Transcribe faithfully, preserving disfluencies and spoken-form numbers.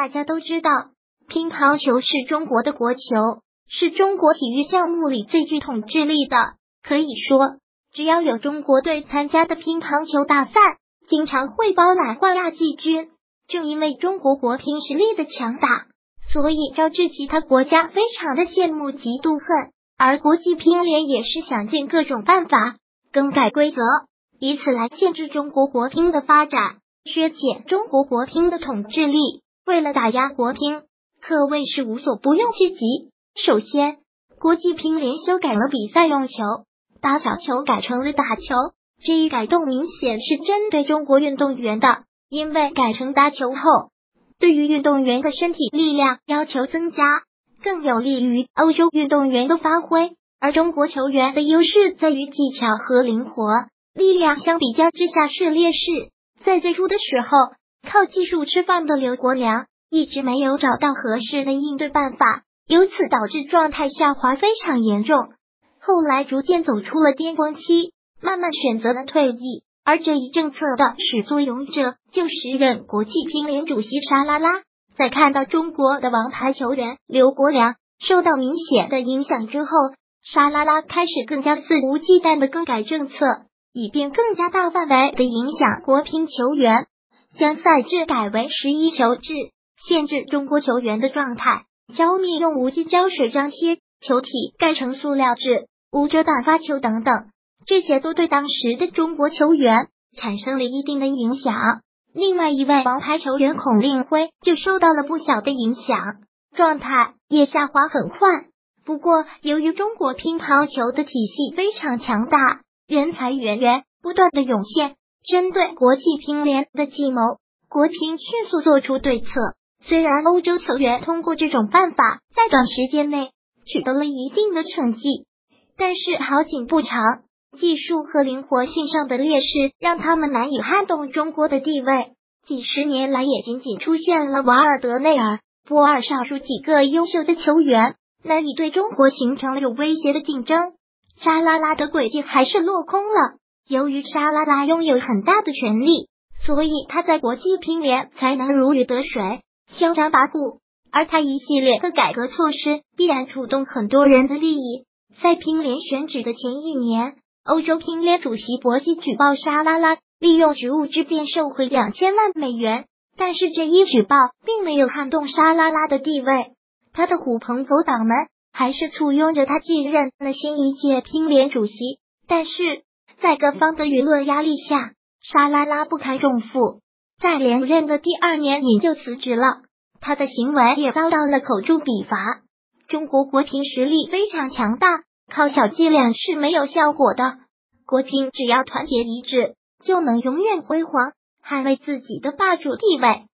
大家都知道，乒乓球是中国的国球，是中国体育项目里最具统治力的。可以说，只要有中国队参加的乒乓球大赛，经常会包揽冠亚季军。正因为中国国乒实力的强大，所以招致其他国家非常的羡慕嫉妒恨。而国际乒联也是想尽各种办法更改规则，以此来限制中国国乒的发展，削减中国国乒的统治力。为了打压国乒，可谓是无所不用其极。首先，国际乒联修改了比赛用球，把小球改成了大球，这一改动明显是针对中国运动员的，因为改成大球后，对于运动员的身体力量要求增加，更有利于欧洲运动员的发挥。而中国球员的优势在于技巧和灵活，力量相比较之下是劣势。在最初的时候，靠技术吃饭的刘国梁一直没有找到合适的应对办法，由此导致状态下滑非常严重。后来逐渐走出了巅峰期，慢慢选择了退役。而这一政策的始作俑者就时任国际乒联主席沙拉拉。在看到中国的王牌球员刘国梁受到明显的影响之后，沙拉拉开始更加肆无忌惮的更改政策，以便更加大范围的影响国乒球员，将赛制改为十一球制，限制中国球员的状态，教密用无机胶水张贴，球体改成塑料制，无遮挡发球等等，这些都对当时的中国球员产生了一定的影响。另外一位王牌球员孔令辉就受到了不小的影响，状态也下滑很快。不过由于中国乒乓球的体系非常强大，人才源源不断的涌现，针对国际乒联的计谋，国乒迅速做出对策。虽然欧洲球员通过这种办法在短时间内取得了一定的成绩，但是好景不长，技术和灵活性上的劣势让他们难以撼动中国的地位。几十年来也仅仅出现了瓦尔德内尔、波尔少数几个优秀的球员，难以对中国形成了有威胁的竞争。沙拉拉的诡计还是落空了。由于沙拉拉拥有很大的权力，所以他在国际乒联才能如鱼得水，嚣张跋扈。而他一系列的改革措施必然触动很多人的利益。在乒联选举的前一年，欧洲乒联主席博西举报沙拉拉利用职务之便受贿两千万美元，但是这一举报并没有撼动沙拉拉的地位，他的狐朋狗党们还是簇拥着他继任了新一届乒联主席。但是在各方的舆论压力下，沙拉拉不堪重负，在连任的第二年也就辞职了。他的行为也遭到了口诛笔伐。中国国乒实力非常强大，靠小伎俩是没有效果的。国乒只要团结一致，就能永远辉煌，捍卫自己的霸主地位。